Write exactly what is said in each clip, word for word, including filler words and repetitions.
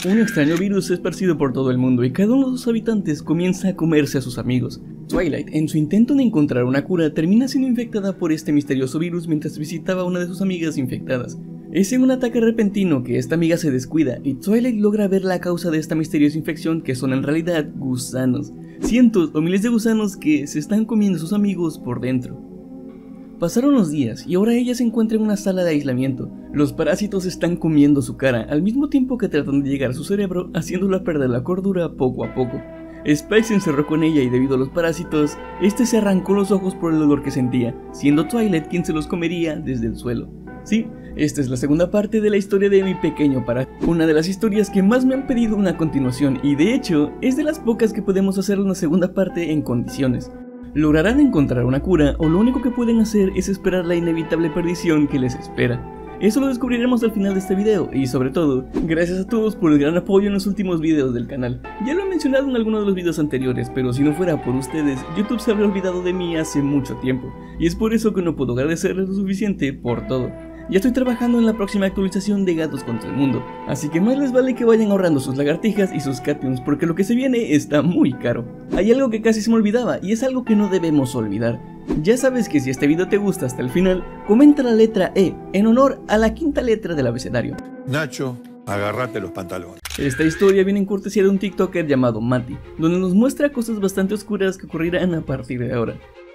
Un extraño virus se ha esparcido por todo el mundo y cada uno de sus habitantes comienza a comerse a sus amigos. Twilight, en su intento de encontrar una cura, termina siendo infectada por este misterioso virus mientras visitaba a una de sus amigas infectadas. Es en un ataque repentino que esta amiga se descuida y Twilight logra ver la causa de esta misteriosa infección, que son en realidad gusanos. Cientos o miles de gusanos que se están comiendo a sus amigos por dentro. Pasaron los días y ahora ella se encuentra en una sala de aislamiento. Los parásitos están comiendo su cara, al mismo tiempo que tratan de llegar a su cerebro, haciéndola perder la cordura poco a poco. Spike se encerró con ella y debido a los parásitos, este se arrancó los ojos por el dolor que sentía, siendo Twilight quien se los comería desde el suelo. Sí, esta es la segunda parte de la historia de mi pequeño parásito, una de las historias que más me han pedido una continuación y de hecho es de las pocas que podemos hacer una segunda parte en condiciones. Lograrán encontrar una cura o lo único que pueden hacer es esperar la inevitable perdición que les espera. Eso lo descubriremos al final de este video y sobre todo, gracias a todos por el gran apoyo en los últimos videos del canal. Ya lo he mencionado en algunos de los videos anteriores, pero si no fuera por ustedes, YouTube se habría olvidado de mí hace mucho tiempo, y es por eso que no puedo agradecerles lo suficiente por todo. Ya estoy trabajando en la próxima actualización de Gatos contra el Mundo, así que más les vale que vayan ahorrando sus lagartijas y sus catiums porque lo que se viene está muy caro. Hay algo que casi se me olvidaba y es algo que no debemos olvidar. Ya sabes que si este video te gusta hasta el final, comenta la letra E en honor a la quinta letra del abecedario. Nacho, agárrate los pantalones. Esta historia viene en cortesía de un TikToker llamado Mati, donde nos muestra cosas bastante oscuras que ocurrirán a partir de ahora.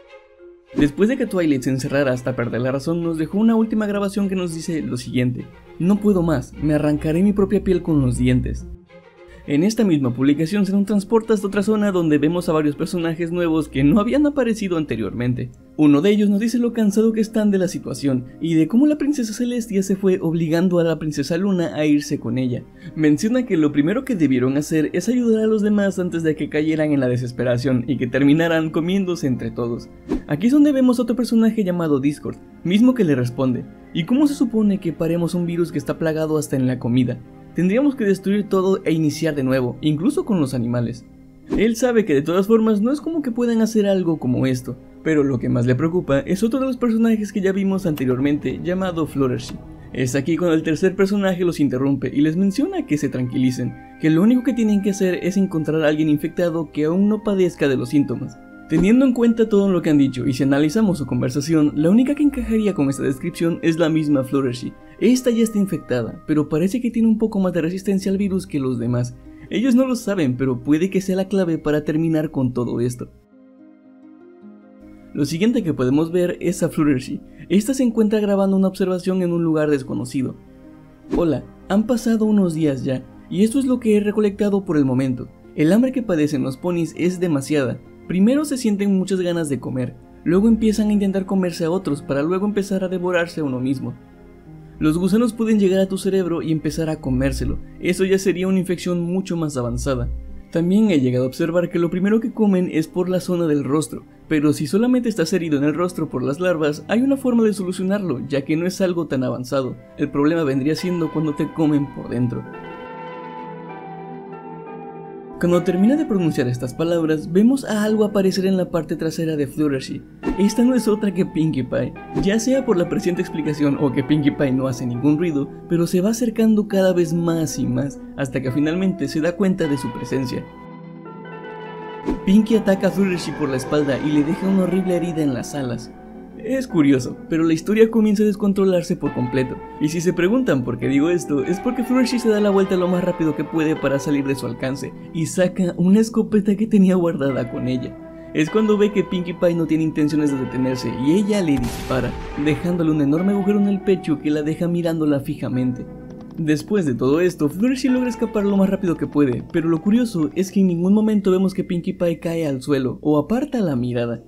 Después de que Twilight se encerrara hasta perder la razón, nos dejó una última grabación que nos dice lo siguiente: no puedo más, me arrancaré mi propia piel con los dientes. En esta misma publicación se nos transporta hasta otra zona donde vemos a varios personajes nuevos que no habían aparecido anteriormente. Uno de ellos nos dice lo cansado que están de la situación y de cómo la princesa Celestia se fue obligando a la princesa Luna a irse con ella. Menciona que lo primero que debieron hacer es ayudar a los demás antes de que cayeran en la desesperación y que terminaran comiéndose entre todos. Aquí es donde vemos a otro personaje llamado Discord, mismo que le responde: ¿y cómo se supone que paremos un virus que está plagado hasta en la comida? Tendríamos que destruir todo e iniciar de nuevo, incluso con los animales. Él sabe que de todas formas no es como que puedan hacer algo como esto, pero lo que más le preocupa es otro de los personajes que ya vimos anteriormente, llamado Fluttershy. Es aquí cuando el tercer personaje los interrumpe y les menciona que se tranquilicen, que lo único que tienen que hacer es encontrar a alguien infectado que aún no padezca de los síntomas. Teniendo en cuenta todo lo que han dicho y si analizamos su conversación, la única que encajaría con esta descripción es la misma Fluttershy. Esta ya está infectada, pero parece que tiene un poco más de resistencia al virus que los demás. Ellos no lo saben, pero puede que sea la clave para terminar con todo esto. Lo siguiente que podemos ver es a Fluttershy. Esta se encuentra grabando una observación en un lugar desconocido. Hola, han pasado unos días ya, y esto es lo que he recolectado por el momento. El hambre que padecen los ponis es demasiada. Primero se sienten muchas ganas de comer, luego empiezan a intentar comerse a otros para luego empezar a devorarse a uno mismo. Los gusanos pueden llegar a tu cerebro y empezar a comérselo, eso ya sería una infección mucho más avanzada. También he llegado a observar que lo primero que comen es por la zona del rostro, pero si solamente estás herido en el rostro por las larvas, hay una forma de solucionarlo, ya que no es algo tan avanzado. El problema vendría siendo cuando te comen por dentro. Cuando termina de pronunciar estas palabras, vemos a algo aparecer en la parte trasera de Fluttershy. Esta no es otra que Pinkie Pie, ya sea por la presente explicación o que Pinkie Pie no hace ningún ruido, pero se va acercando cada vez más y más, hasta que finalmente se da cuenta de su presencia. Pinkie ataca a Fluttershy por la espalda y le deja una horrible herida en las alas. Es curioso, pero la historia comienza a descontrolarse por completo, y si se preguntan por qué digo esto, es porque Fluttershy se da la vuelta lo más rápido que puede para salir de su alcance, y saca una escopeta que tenía guardada con ella. Es cuando ve que Pinkie Pie no tiene intenciones de detenerse, y ella le dispara, dejándole un enorme agujero en el pecho que la deja mirándola fijamente. Después de todo esto, Fluttershy logra escapar lo más rápido que puede, pero lo curioso es que en ningún momento vemos que Pinkie Pie cae al suelo, o aparta la mirada.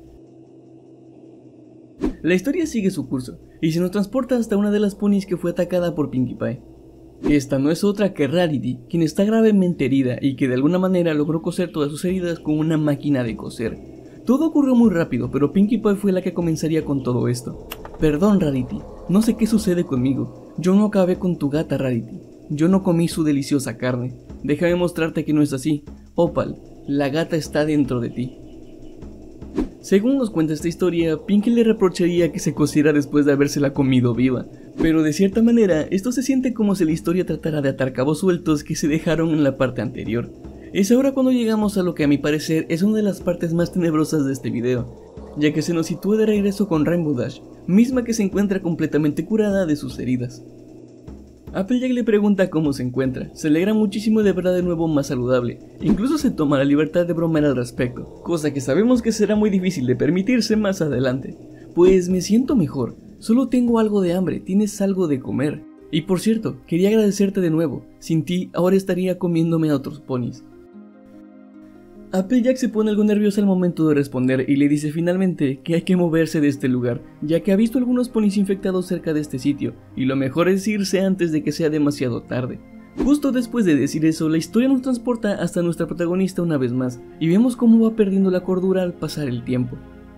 La historia sigue su curso, y se nos transporta hasta una de las ponis que fue atacada por Pinkie Pie. Esta no es otra que Rarity, quien está gravemente herida y que de alguna manera logró coser todas sus heridas con una máquina de coser. Todo ocurrió muy rápido, pero Pinkie Pie fue la que comenzaría con todo esto. Perdón Rarity, no sé qué sucede conmigo, yo no acabé con tu gata Rarity, yo no comí su deliciosa carne, déjame mostrarte que no es así. Opal, la gata está dentro de ti. Según nos cuenta esta historia, Pinky le reprocharía que se cociera después de habérsela comido viva, pero de cierta manera esto se siente como si la historia tratara de atar cabos sueltos que se dejaron en la parte anterior. Es ahora cuando llegamos a lo que a mi parecer es una de las partes más tenebrosas de este video, ya que se nos sitúa de regreso con Rainbow Dash, misma que se encuentra completamente curada de sus heridas. Applejack le pregunta cómo se encuentra, se alegra muchísimo de verla de nuevo más saludable, incluso se toma la libertad de bromear al respecto, cosa que sabemos que será muy difícil de permitirse más adelante. Pues me siento mejor, solo tengo algo de hambre, tienes algo de comer. Y por cierto, quería agradecerte de nuevo, sin ti ahora estaría comiéndome a otros ponis. Applejack se pone algo nerviosa al momento de responder y le dice finalmente que hay que moverse de este lugar, ya que ha visto algunos ponis infectados cerca de este sitio, y lo mejor es irse antes de que sea demasiado tarde. Justo después de decir eso, la historia nos transporta hasta nuestra protagonista una vez más, y vemos cómo va perdiendo la cordura al pasar el tiempo.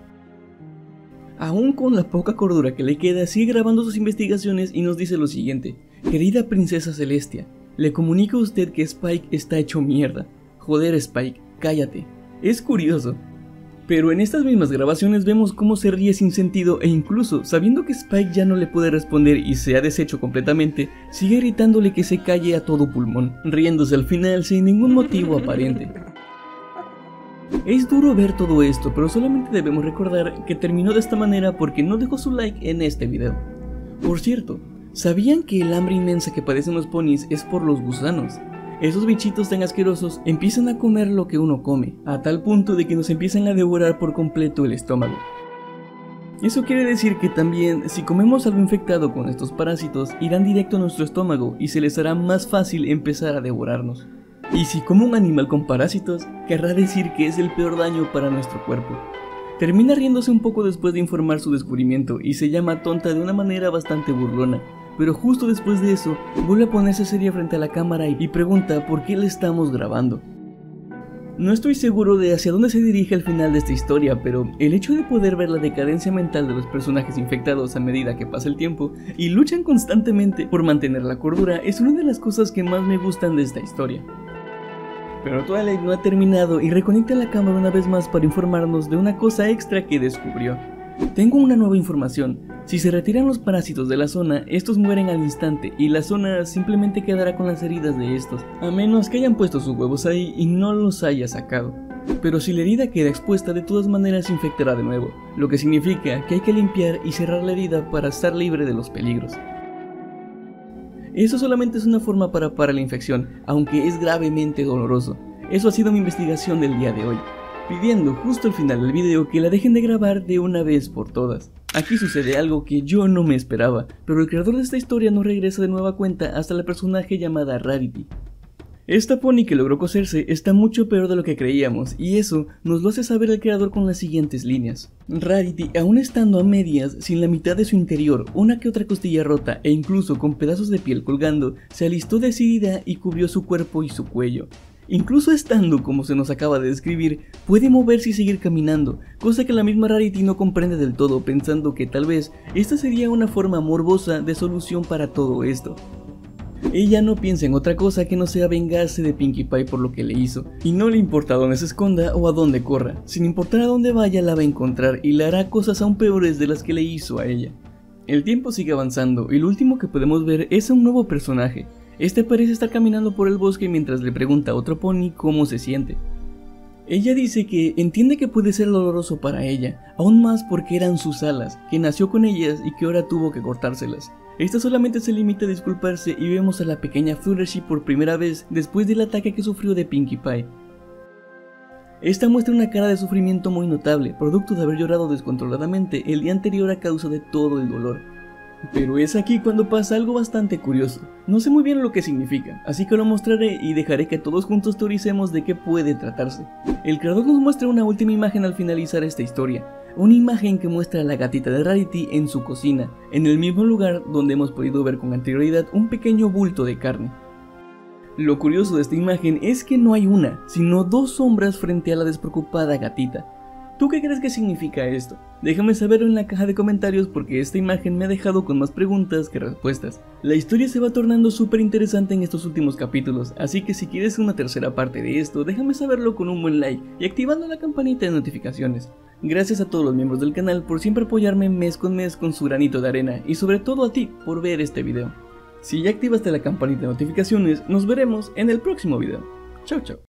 Aún con la poca cordura que le queda, sigue grabando sus investigaciones y nos dice lo siguiente: querida princesa Celestia, le comunico a usted que Spike está hecho mierda. Joder Spike, cállate. Es curioso, pero en estas mismas grabaciones vemos cómo se ríe sin sentido e incluso, sabiendo que Spike ya no le puede responder y se ha deshecho completamente, sigue gritándole que se calle a todo pulmón, riéndose al final sin ningún motivo aparente. Es duro ver todo esto, pero solamente debemos recordar que terminó de esta manera porque no dejó su like en este video. Por cierto, ¿sabían que el hambre inmensa que padecen los ponis es por los gusanos? Esos bichitos tan asquerosos empiezan a comer lo que uno come, a tal punto de que nos empiezan a devorar por completo el estómago. Eso quiere decir que también, si comemos algo infectado con estos parásitos, irán directo a nuestro estómago y se les hará más fácil empezar a devorarnos. Y si como un animal con parásitos, querrá decir que es el peor daño para nuestro cuerpo. Termina riéndose un poco después de informar su descubrimiento y se llama tonta de una manera bastante burlona. Pero justo después de eso, vuelve a ponerse seria frente a la cámara y pregunta por qué le estamos grabando. No estoy seguro de hacia dónde se dirige el final de esta historia, pero el hecho de poder ver la decadencia mental de los personajes infectados a medida que pasa el tiempo y luchan constantemente por mantener la cordura es una de las cosas que más me gustan de esta historia. Pero Twilight no ha terminado y reconecta la cámara una vez más para informarnos de una cosa extra que descubrió. Tengo una nueva información. Si se retiran los parásitos de la zona, estos mueren al instante y la zona simplemente quedará con las heridas de estos, a menos que hayan puesto sus huevos ahí y no los haya sacado. Pero si la herida queda expuesta, de todas maneras se infectará de nuevo, lo que significa que hay que limpiar y cerrar la herida para estar libre de los peligros. Eso solamente es una forma para parar la infección, aunque es gravemente doloroso. Eso ha sido mi investigación del día de hoy, pidiendo justo al final del video que la dejen de grabar de una vez por todas. Aquí sucede algo que yo no me esperaba, pero el creador de esta historia no regresa de nueva cuenta hasta la personaje llamada Rarity. Esta pony que logró coserse está mucho peor de lo que creíamos, y eso nos lo hace saber el creador con las siguientes líneas. Rarity, aún estando a medias, sin la mitad de su interior, una que otra costilla rota e incluso con pedazos de piel colgando, se alistó decidida y cubrió su cuerpo y su cuello. Incluso estando como se nos acaba de describir, puede moverse y seguir caminando, cosa que la misma Rarity no comprende del todo, pensando que tal vez esta sería una forma morbosa de solución para todo esto. Ella no piensa en otra cosa que no sea vengarse de Pinkie Pie por lo que le hizo, y no le importa dónde se esconda o a dónde corra, sin importar a dónde vaya la va a encontrar y le hará cosas aún peores de las que le hizo a ella. El tiempo sigue avanzando y lo último que podemos ver es a un nuevo personaje. Este parece estar caminando por el bosque mientras le pregunta a otro pony cómo se siente. Ella dice que entiende que puede ser doloroso para ella, aún más porque eran sus alas, que nació con ellas y que ahora tuvo que cortárselas. Esta solamente se limita a disculparse y vemos a la pequeña Fluttershy por primera vez después del ataque que sufrió de Pinkie Pie. Esta muestra una cara de sufrimiento muy notable, producto de haber llorado descontroladamente el día anterior a causa de todo el dolor. Pero es aquí cuando pasa algo bastante curioso. No sé muy bien lo que significa, así que lo mostraré y dejaré que todos juntos teoricemos de qué puede tratarse. El creador nos muestra una última imagen al finalizar esta historia, una imagen que muestra a la gatita de Rarity en su cocina, en el mismo lugar donde hemos podido ver con anterioridad un pequeño bulto de carne. Lo curioso de esta imagen es que no hay una, sino dos sombras frente a la despreocupada gatita. ¿Tú qué crees que significa esto? Déjame saberlo en la caja de comentarios porque esta imagen me ha dejado con más preguntas que respuestas. La historia se va tornando súper interesante en estos últimos capítulos, así que si quieres una tercera parte de esto, déjame saberlo con un buen like y activando la campanita de notificaciones. Gracias a todos los miembros del canal por siempre apoyarme mes con mes con su granito de arena, y sobre todo a ti por ver este video. Si ya activaste la campanita de notificaciones, nos veremos en el próximo video. Chau chau.